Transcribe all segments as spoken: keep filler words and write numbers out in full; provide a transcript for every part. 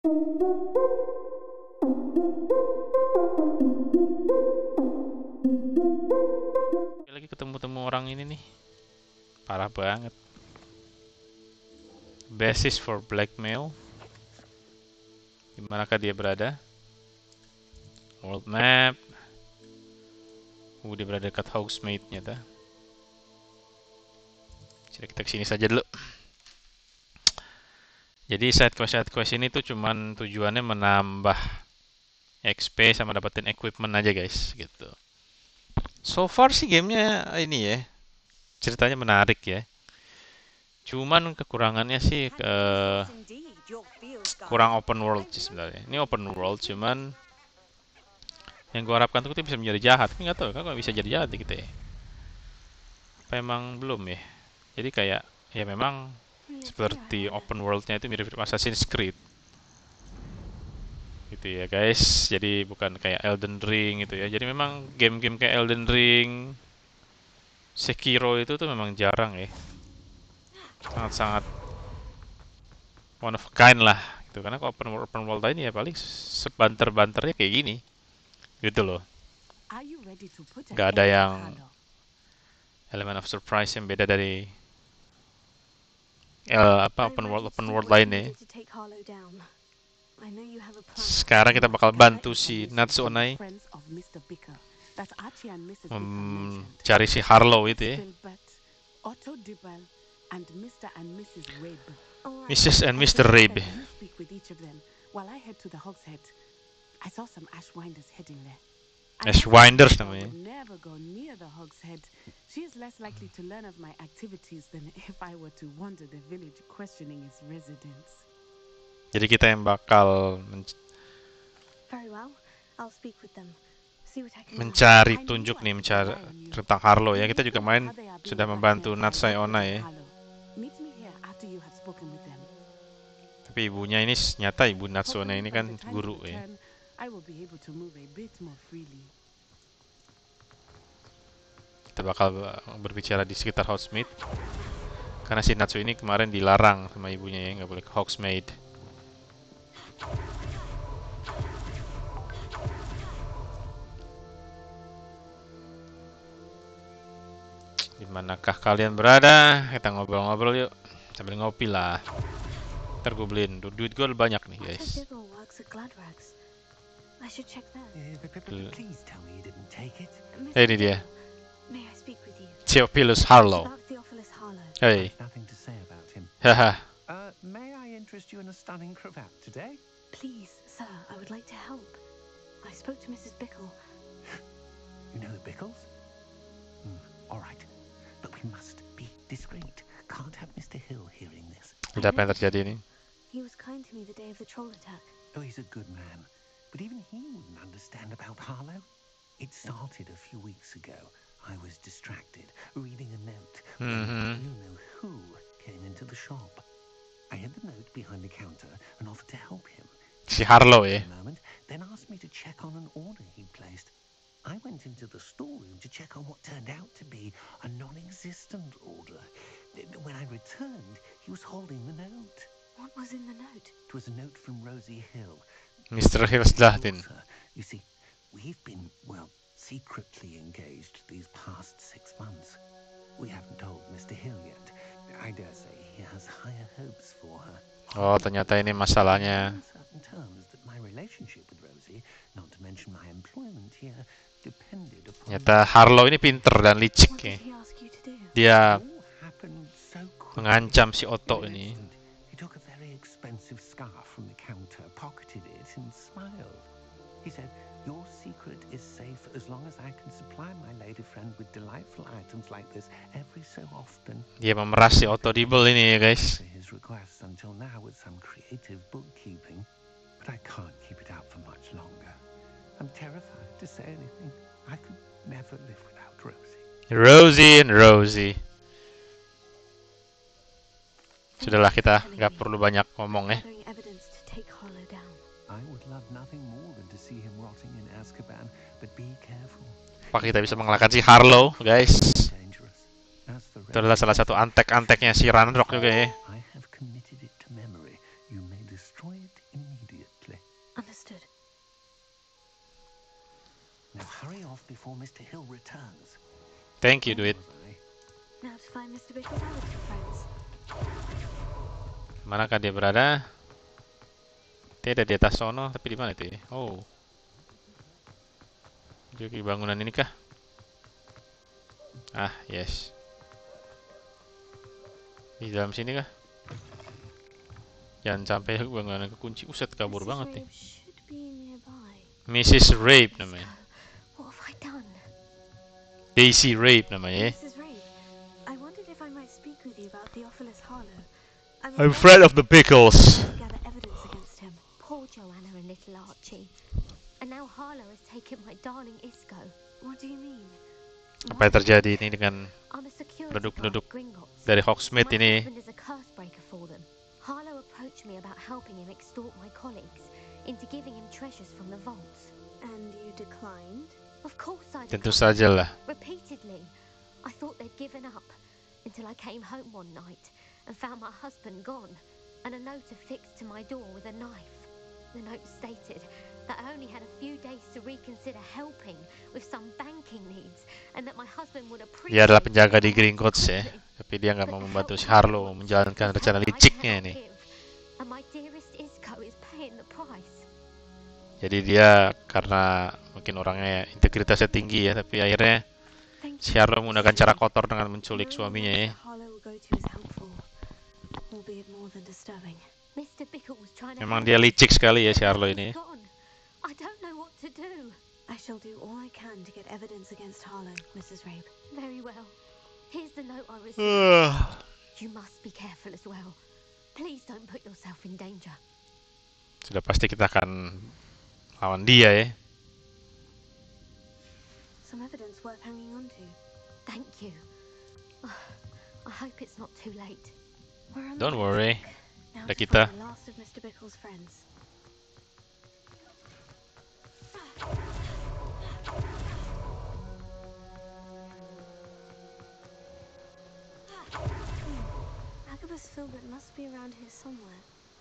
Lagi ketemu-temu orang ini nih. Parah banget. Basis for blackmail. Dimanakah dia berada? World map. Uh, dia berada dekat Hogsmeade nyata. Jadi kita kesini saja dulu. Jadi side quest side quest ini tuh cuman tujuannya menambah X P sama dapetin equipment aja guys, gitu. So far sih gamenya ini ya, ceritanya menarik ya. Cuman kekurangannya sih uh, kurang open world sih sebenarnya. Ini open world cuman yang gue harapkan tuh kita bisa menjadi jahat. Tapi nggak tahu kan kalau bisa jadi jahat gitu ya. Apa emang belum ya? Jadi kayak ya memang seperti open world-nya itu mirip-mirip Assassin's Creed. Gitu ya guys. Jadi bukan kayak Elden Ring gitu ya. Jadi memang game-game kayak Elden Ring, Sekiro itu tuh memang jarang ya. Sangat-sangat one of a kind lah gitu. Karena kalau open world, open world ini ya paling sebanter-banternya kayak gini. Gitu loh. Gak ada yang elemen of surprise yang beda dari el, apa open world open world lainnya. Sekarang kita bakal bantu si Natsuonai mencari si Harlow itu ya. Missus and Mister Rabe. Ashwinders namanya. Jadi kita yang bakal men mencari tunjuk nih, mencari tentang Harlow ya. Kita juga main sudah membantu Natsuonai ya. Tapi ibunya ini nyata ibu Natsuonai ini kan guru ya. Kita bakal berbicara di sekitar Hogsmeade. Karena si Natsu ini kemarin dilarang sama ibunya ya, nggak boleh ke Hogsmeade. Dimanakah kalian berada? Kita ngobrol-ngobrol yuk. Sambil ngopi lah. Ntar gue beliin. Du duit gue banyak nih guys. Eh, ini dia. Theophilus Harlow. Hey. Haha. Uh, may I interest you in a stunning cravat today? Please, sir, I would like to help. I spoke to Missus Bickle. You know the Bickles? Hmm, all right. But we must be discreet. Can't have Mister Hill hearing this. Udah apa yang terjadi ini? He was kind to me the day of the troll attack. Oh, he's a good man. But even he wouldn't understand about Harlow. It started a few weeks ago. I was distracted, reading a note. Mm-hmm. You know who came into the shop. I hid the note behind the counter and offered to help him. Si Harlow ya. Moment, then asked me to check on an order he'd placed. I went into the storeroom to check on what turned out to be a non-existent order. When I returned, he was holding the note. What was in the note? It was a note from Rosie Hill. Mister Hill's Latin. You see, we've been, well, secretly engaged these past six months. We haven't told Mister Hill yet. I dare say he has higher hopes for her. Oh, ternyata ini masalahnya. Certain terms that my relationship with Rosie, not to mention my employment here, depended upon. Ternyata Harlow ini pinter dan licik ya. Dia mengancam si Otto ini. He took a very expensive scarf from the counter, pocketed it, and smiled. He said, "Your secret is safe as long as I can supply my lady friend with delightful items like this every so often." Dia memeras si Otto Dibble ini ya guys. His request until now was some creative bookkeeping, but I can't keep it out for much longer. I'm terrified to say anything. I could never live without Rosie. Rosie and Rosie. Sudahlah, kita nggak perlu banyak ngomong ya. I would love nothing more than to see him rotting in Azkaban, but be careful. Apa kita bisa mengalahkan si Harlow, guys? Itu adalah salah satu antek-anteknya si Ranrock juga ya. Hurry off before Mister Hill returns. Thank you, Where duit. was I? Now to find Mister Bickle's other two friends. Manakah dia berada? Dia ada di atas sono, tapi di mana itu ya? Oh, dia di bangunan ini kah? Ah, yes. Di dalam sini kah? Jangan sampai bangunan kekunci. Uset, kabur Missus banget nih. Rabe should be nearby. Missus Rabe namanya. What have I done? Daisy Rabe namanya ya. Missus Rabe, I wondered if I might speak with you about Theophilus Harlow. I'm I'm afraid of the Bickles. to gather evidence against him. Poor Joanna and little Archie. And now Harlow has taken my darling Isco. What do you mean? Apa yang terjadi ini dengan I'm a security Penduduk-penduduk guard at Gringotts. dari Hogsmeade My ini? husband is a curse breaker for them. Harlow approached me about helping him extort my colleagues into giving him treasures from the vaults. And you declined? Of course I Tentu declined. saja lah. Repeatedly. I thought they'd given up until I came home one night and found my husband gone and a note affixed to my door with a knife. The note stated that I only had a few days to reconsider helping with some banking needs and that my husband would appreciate. Dia adalah penjaga di Gringotts ya, it. tapi dia nggak But mau the membantu help si I Harlow want menjalankan is rencana help I liciknya cannot ini. give. And my dearest Isco is paying the price. Jadi dia karena mungkin orangnya integritasnya tinggi ya, tapi akhirnya Thank si you. Harlow menggunakan cara kotor dengan menculik Knowing suaminya where ya. Mister Harlow will go to is helpful, albeit more than disturbing. Mister Bickle was trying to Memang help dia me, licik sekali ya but si Harlow now ini. he's gone. I don't know what to do. I shall do all I can to get evidence against Harlow, Missus Rabe. Very well. Here's the note I received. Uh, You must be careful as well. Please don't put yourself in danger. Sudah pasti kita akan lawan dia ya. Some evidence worth hanging on to. Thank you. I hope it's not too late. We're on the Don't right worry. track. Now Ada to kita. find the last of Mister Bickle's friends. Hmm. Agabus Filbert must be around here somewhere.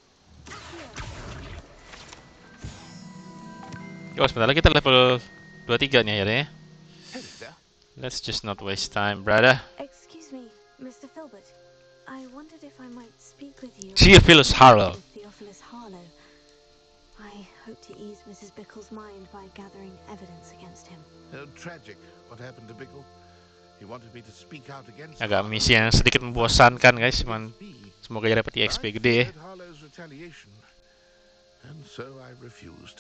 Yo, sebentar lagi kita level dua puluh tiga nih akhirnya ya. Hello there. Let's just not waste time, brother. Excuse me, Mister Filbert. I wondered if I might speak with you. Theophilus Harlow. Theophilus Harlow. I hope to ease Missus Bickle's mind by gathering evidence against him. Oh, tragic what happened to Bickle. He wanted me to speak out against Agak Harlow. misi yang sedikit membosankan guys, cuman Me. semoga dia dapat E X P I gede ya. feared Harlow's retaliation, and so I refused.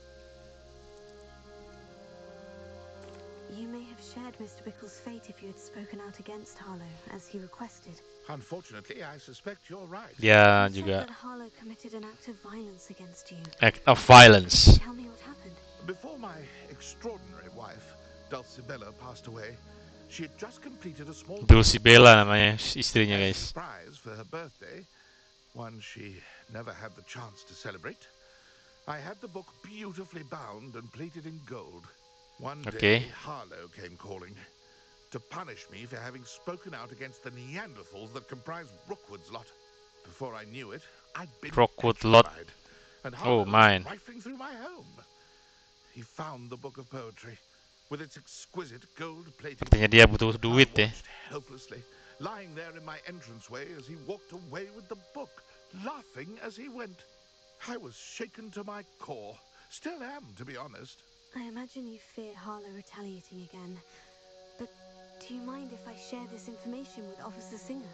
You may have shared Mister Bickle's fate if you had spoken out against Harlow, as he requested. Unfortunately, I suspect you're right. Dia You said juga that Harlow committed an act of violence against you. act of violence. Tell me what happened. Before my extraordinary wife, Dulcibella, passed away, she had just completed a small Dulcibella namanya istrinya as a guys. surprise for her birthday, one she never had the chance to celebrate. I had the book beautifully bound and plated in gold. One Okay. day, Harlow came calling to punish me for having spoken out against the Neanderthals that comprise Rookwood's lot. Before I knew it, I'd been Rookwood lot. petrified, and Oh, Harlow was mine. rifling through my home. He found the book of poetry with its exquisite gold plating. Artinya dia butuh duit ya. I watched helplessly, lying there in my entranceway as he walked away with the book, laughing as he went. I was shaken to my core. Still am, to be honest. I imagine you fear Harlow retaliating again. But do you mind if I share this information with Officer Singer?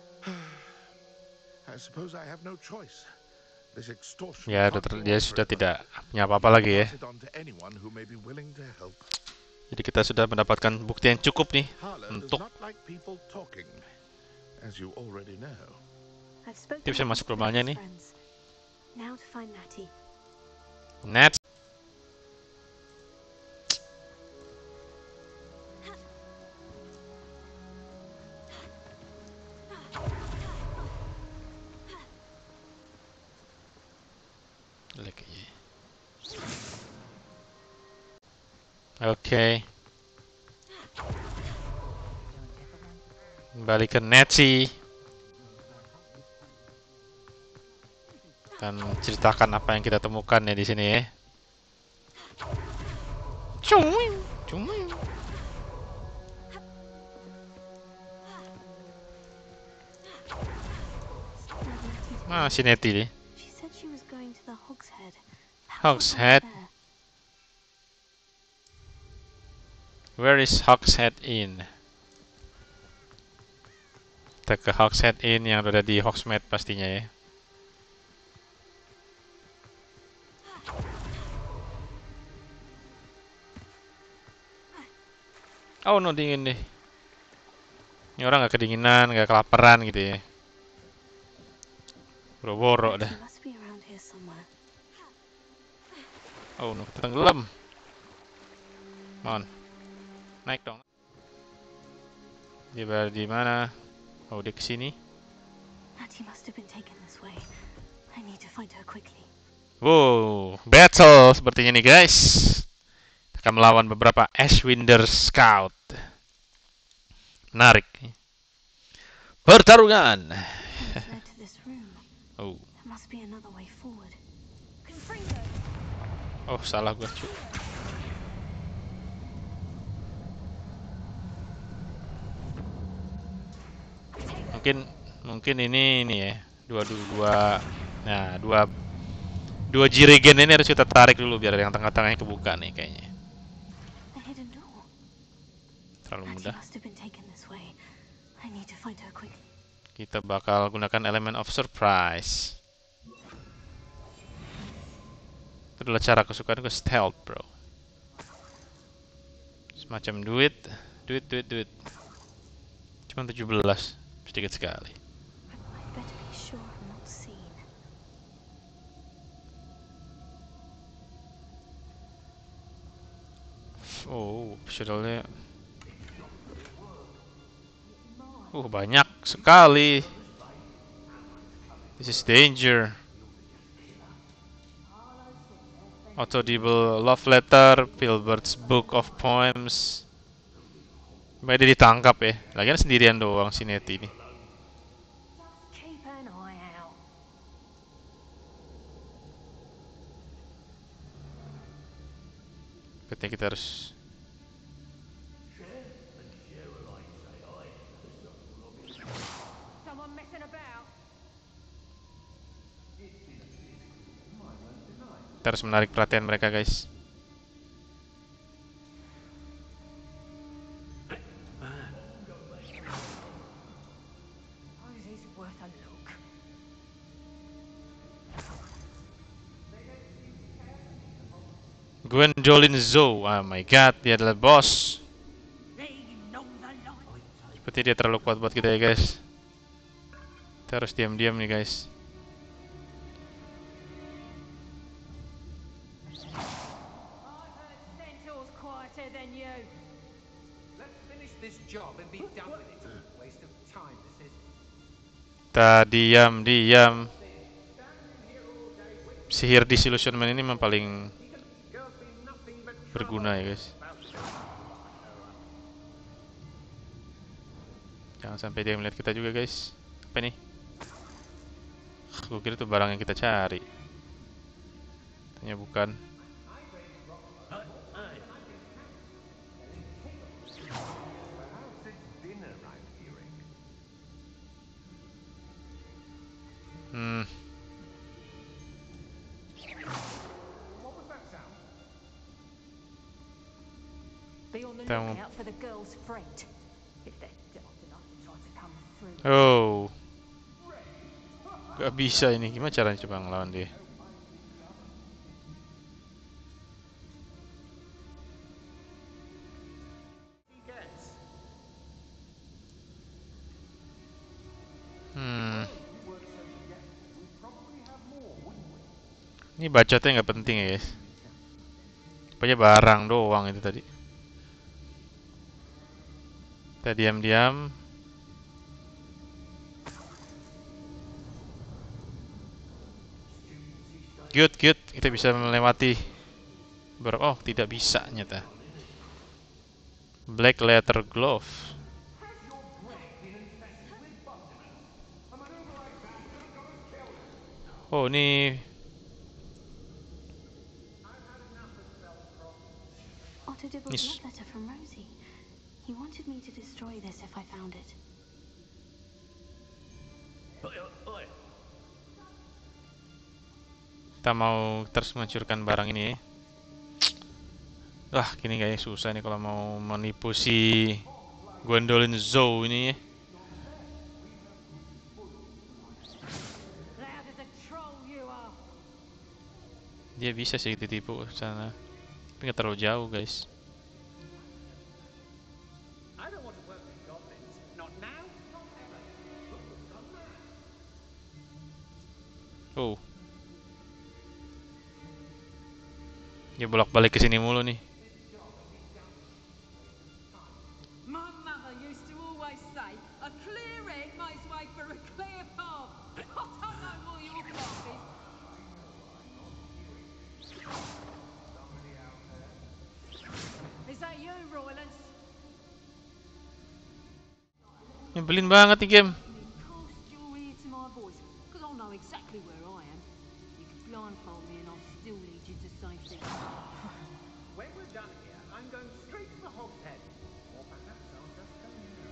I suppose I have no choice. This extortion Ya, can't udah ter- go dia on sudah forever. tidak punya apa-apa lagi ya. Pass it on to anyone who may be willing to help. Jadi kita sudah mendapatkan bukti yang cukup nih Harlow does untuk not like people talking, as you already know. I've spoken Dia bisa with masuk Mister rumahnya Bickle's nih. friends. Now to find Natty. Nat. Oke. Oke. Kembali ke Nancy. Dan ceritakan apa yang kita temukan ya di sini ya. Cuing, Cuma mana si Nettie nih? She said she was going to the Hogshead. Perhaps I'll Hogshead? find her there. Where is Hogshead Inn? Kita ke Hogshead Inn yang ada di Hogsmeade pastinya ya. Oh no, dingin deh. Ini orang nggak kedinginan, nggak kelaparan gitu ya. Boro-boro dah. She must be around here somewhere. Oh no, kita tenggelam. Mohon. Naik dong. Dia berada di mana? Oh, dia kesini. Natty must have been taken this way. I need to find her quickly. Wow, battle sepertinya nih guys. Kita akan melawan beberapa Ashwinder Scout. Menarik. Pertarungan. It's led to this room. Oh, There must be another way forward. oh salah gua cu. Mungkin mungkin ini ini ya. Dua dua dua. Nah, dua dua jirigen ini harus kita tarik dulu biar yang tengah-tengahnya kebuka nih kayaknya. A hidden door. Terlalu Natty mudah. must have been taken this way. I need to find her quickly. Kita bakal gunakan elemen of surprise. Itu adalah cara kesukaan gue, stealth bro. Semacam duit, duit, duit, duit. Cuma tujuh belas, sedikit sekali. I'd better be sure I'm not seen. Oh, visualnya. Uh, banyak sekali. This is danger. Audible love letter, Filbert's book of poems. Mbak dia ditangkap ya. Lagian sendirian doang si Nettie ini. Keep an eye out. Katanya kita harus. Someone messing about. Kita harus menarik perhatian mereka guys. Oh, this is worth a look. Gwendolyn Zoe, oh my god, dia adalah bos. Seperti dia terlalu kuat buat kita ya guys. Kita harus diam-diam nih guys. Centaur's quieter than you. Let's finish this job and be done with it. Waste of time, this is. Kita diam-diam. Sihir disillusionment ini memang paling Girls be nothing but berguna ya guys. Jangan sampai dia melihat kita juga guys. Apa nih? Gue kira itu barang yang kita cari. Ternyata bukan. Hmm. Be on the Kita mau- lookout for the girl's friend. If they're daft enough to try to come through. Oh. Gak bisa ini. Gimana caranya coba ngelawan dia? Hmm. Ini bacotnya nggak penting ya guys. Pokoknya barang doang itu tadi. Kita diam-diam. Good, good. Kita bisa melewati. Ber oh, tidak bisa nyata. Black leather glove. Oh, ini Doctor Dibble's Yes. love letter from Rosie. He wanted me to destroy this if I found it. Kita mau terus menghancurkan barang ini. Wah, gini kayaknya susah nih kalau mau menipu si Gwendolyn Zoe ini. Dia bisa sih ditipu ke sana. Tapi nggak terlalu jauh, guys. Oh. Dia bolak-balik ke sini mulu nih. My mother used to always say, a clear head makes way for a clear path. I don't know what your path is. Is that you, Roylance? Nyebelin banget nih game. Cast your ear to my voice, because I'll know exactly where I am. You can blindfold me and I'll still lead you to safety. When we're done here, I'm going straight to the Hogshead. Or perhaps I'll just come here.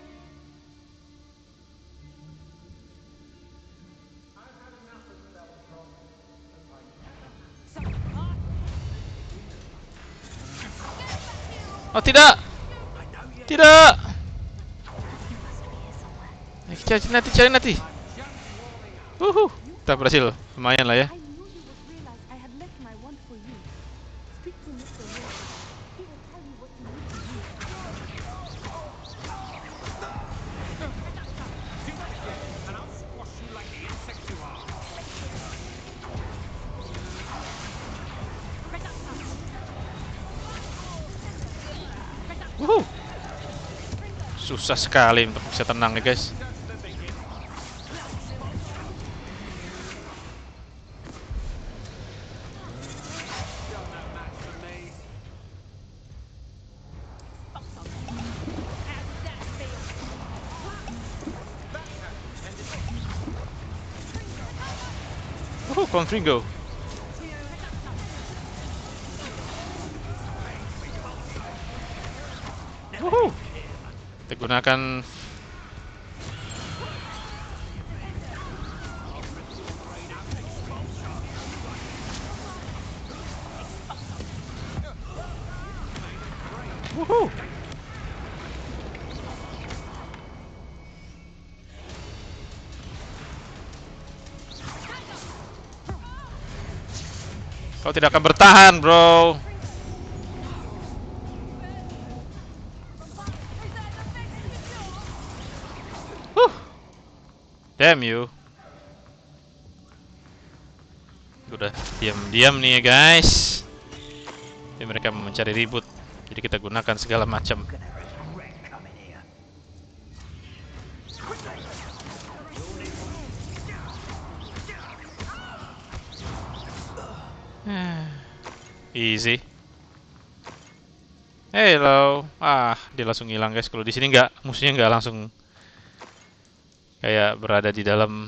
I've had enough of spells from So, I... Oh, tidak. Tidak. Eh, Cari nanti, cari nanti. Wuhu. Kita berhasil. Lumayan lah ya. I knew you would realize I had left my wand for you. Speak to Mister Roy. He will tell you what you need to do. and I'll squash you like the insect you are. Wuhu. Susah sekali untuk bisa tenang ya, guys. Wuhu, Confringo. Wuhu. Kita gunakan Wuhu. Kau tidak akan bertahan, bro. Huh. Damn you. Udah diam-diam nih ya, guys. Jadi mereka mau mencari ribut. Jadi kita gunakan segala macam. Easy. Hello. Ah, dia langsung hilang, guys. Kalau di sini nggak, musuhnya nggak langsung kayak berada di dalam.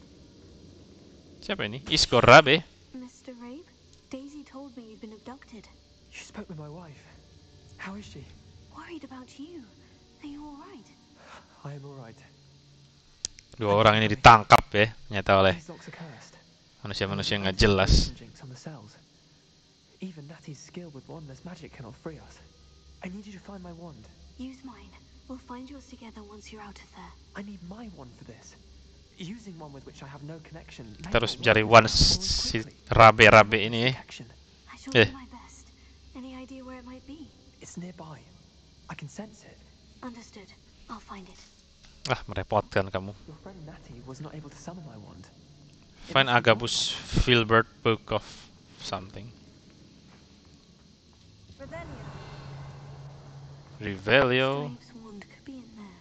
Siapa ini? Iskor Rabe. Mister Rabe, Daisy told me you'd been abducted. You spoke with my wife. How is she? Worried about you. Are you all right? I am all right. Dua orang ini ditangkap ya, ternyata oleh These locks are cursed. manusia-manusia nggak jelas. Jinx on the cells. Even Natty's skill with wandless magic cannot free us. I need you to find my wand. Use mine. We'll find yours together once you're out of there. I need my wand for this. Using one with which I have no connection. may Kita harus not mencari work one as well as si quickly. Rabe-Rabe ini. Connection. I shall Eh. do my best. Any idea where it might be? It's nearby. I can sense it. Understood. I'll find it. Ah, merepotkan kamu. Your friend Natty was not able to summon my wand. It Find must be Agabus Filbert Book of something. Revelio. Strave's wand could be in there.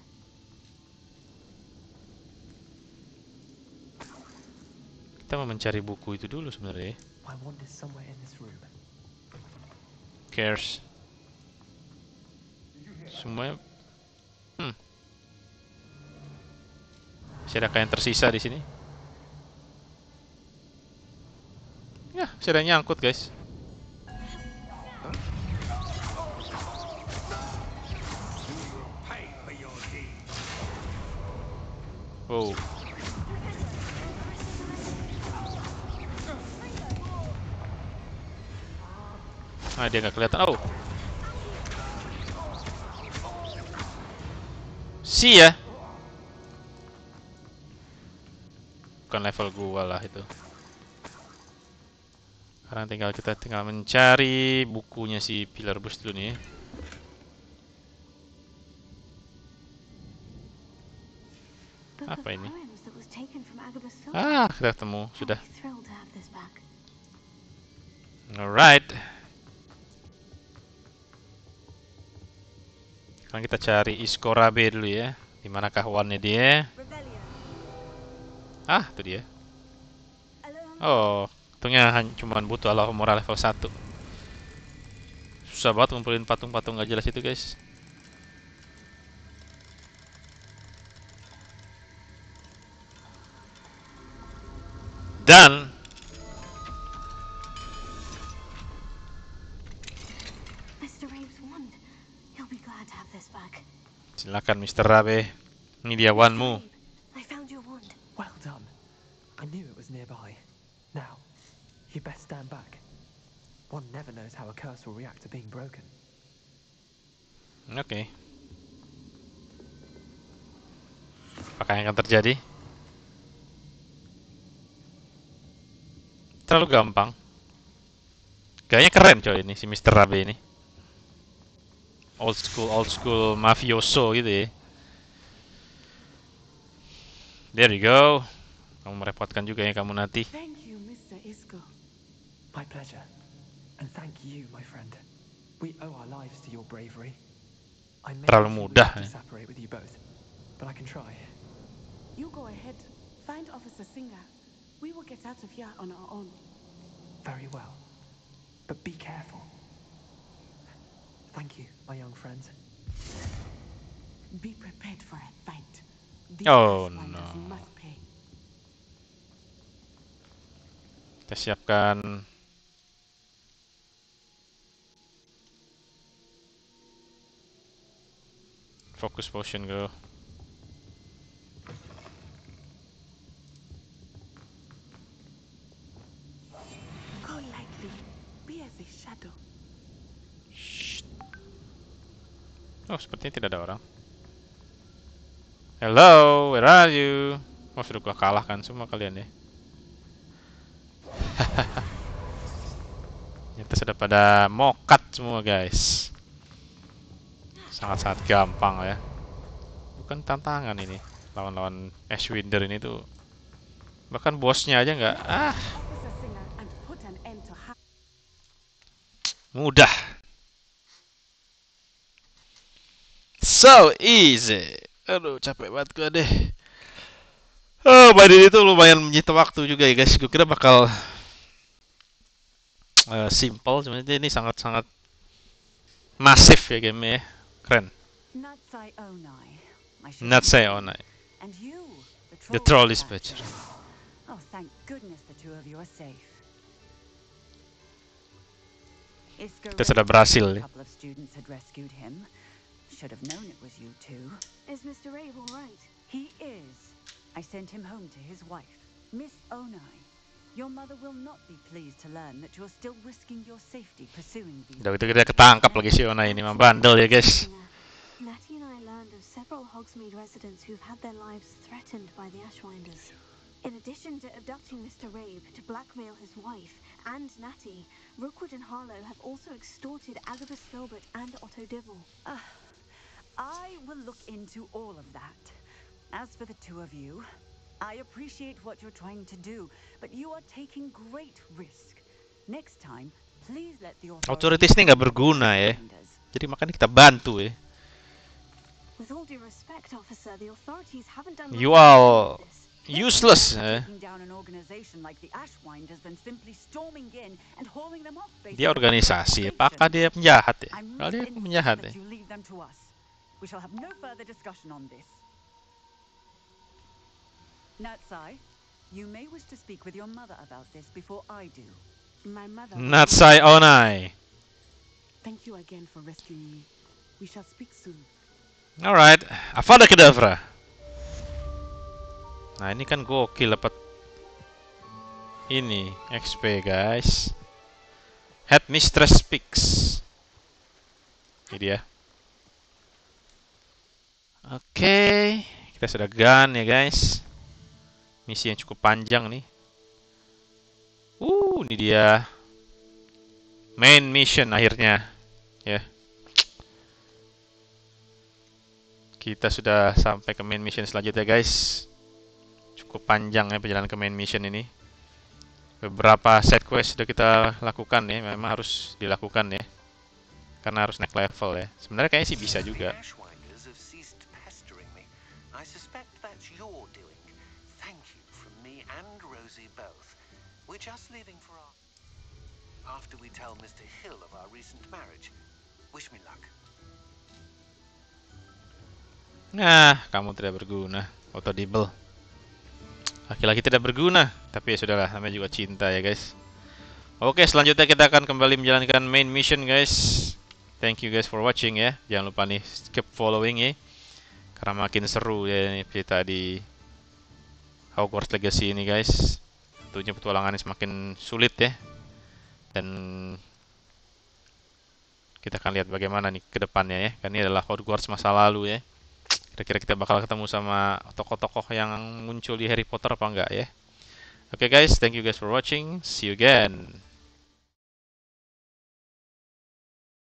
Kita mau mencari buku itu dulu sebenarnya. My wand is somewhere in this room. Cares. Semuanya. Hmm. Masih ada yang tersisa di sini. Ya, masih ada yang nyangkut, guys. Wow. Ah, dia nggak kelihatan. Oh. Si ya. Bukan level gua lah itu. Sekarang tinggal kita tinggal mencari bukunya si Pilar Bus dulu nih. Apa ini? Ah, kita ketemu sudah. Alright. Sekarang kita cari Iskorabe dulu ya. Di manakah one-nya dia? Ah, itu dia. Oh, untungnya cuma butuh Alohomora level satu. Susah banget ngumpulin patung-patung gak jelas itu, guys. Dan silakan mister Rabe. Ini dia wandmu. Well done. I knew it was nearby. Now, you best stand back. One never knows how a curse will react to being broken. Oke. Okay. Apakah yang akan terjadi? Terlalu gampang. Kayaknya keren coy ini si mister Rabe ini. Old school, old school mafioso gitu ya. There you go. Kamu merepotkan juga ya kamu nanti. Thank you, mister Isco. My pleasure. And thank you, my friend. We owe our lives to your bravery. I may Terlalu mudah. to separate with you both, but I can try. You go ahead. Find Officer Singer. We will get out of here on our own. Very well. But be careful. Thank you, my young friends. Be prepared for a fight. The Oh Ashwinders no. must pay. Kita siapkan focus potion go. Go lightly. Be as a shadow. Oh, sepertinya tidak ada orang. Hello, where are you? Oh, sudah gua kalahkan semua kalian ya. Kita sudah pada mokat semua guys. Sangat-sangat gampang ya. Bukan tantangan ini. Lawan-lawan Ashwinder ini tuh. Bahkan bosnya aja nggak. Ah, Officer Singer and put an end to ha- mudah. So easy. Aduh, capek banget gue deh. Oh, Badin itu lumayan menyita waktu juga ya guys. Gue kira bakal uh, simple, sebenarnya ini sangat-sangat masif ya game ya. Keren. Natsai Onai. I should Natsai know. Onai. And you, The troll dispatcher. Oh, thank goodness the two of you are safe. Isco Kita sudah berhasil a ya. couple of students had rescued him. Should have known it was you two. Is Mister Rabe all right? He is. I sent him home to his wife, Miss Onai. Your mother will not be pleased to learn that you're still risking your safety pursuing these. Udah gitu kita ketangkap lagi si Ona ini, mah bandel ya guys. Natty and I learned of several Hogsmeade residents who've had their lives threatened by the Ashwinders. In addition to abducting Mister Rabe to blackmail his wife and Natty, Rookwood and Harlow have also extorted Agabus Filbert and Otto Dibble. Uh, I will look into all of that. As for the two of you, I appreciate what you're trying to do, but you are taking great risk. Next time, please let the Authorities ini nggak berguna ya. Jadi makanya kita bantu ya. With all due respect, officer, the authorities haven't done You much are about this. useless eh. Taking down an organization like the Ashwinders than simply storming in and hauling them off based Dia on organisasi, observation. apakah dia penjahat ya? I'm Kalau most dia insistent penjahat ya. that you leave them to us. We shall have no further discussion on this. Natsai, you may wish to speak with your mother about this before I do. My mother. Natsai Onai. Thank you again for rescuing me. We shall speak soon. Alright, Avada Kedavra. Nah, ini kan gokil dapat ini X P, guys. Headmistress Speaks. Ini dia. Oke, kita sudah gun ya, guys. Misi yang cukup panjang nih. Uh, ini dia. Main mission akhirnya. Ya. Kita sudah sampai ke main mission selanjutnya, guys. Cukup panjang ya perjalanan ke main mission ini. Beberapa side quest sudah kita lakukan ya, memang harus dilakukan ya. Karena harus naik level ya. Sebenarnya kayaknya sih bisa juga. I suspect that's your doing. Thank you from me and Rosie both. We're just leaving for our... After we tell Mister Hill of our recent marriage. Wish me luck. Nah, kamu tidak berguna. Autodibble. Laki-laki tidak berguna. Tapi ya sudahlah, namanya juga cinta ya, guys. Oke, selanjutnya kita akan kembali menjalankan main mission, guys. Thank you guys for watching ya. Jangan lupa nih, keep following ya. Karena makin seru ya ini cerita di Hogwarts Legacy ini, guys. Tentunya petualangannya semakin sulit ya. Dan kita akan lihat bagaimana nih ke depannya ya. Karena ini adalah Hogwarts masa lalu ya. Kira-kira kita bakal ketemu sama tokoh-tokoh yang muncul di Harry Potter apa enggak ya. Oke, guys, thank you guys for watching. See you again.